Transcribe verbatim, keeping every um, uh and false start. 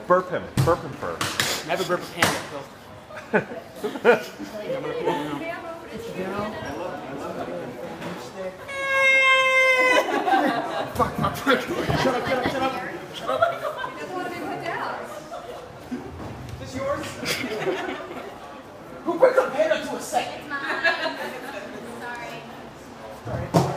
burp him. Burp him first. Never burp a panda. I'm gonna put it down. Fuck, fuck, fuck. Shut up, shut up, shut up. Shut up. He doesn't want to be put down. Is this yours? Who put the panda to a second? It's mine. Sorry. Sorry.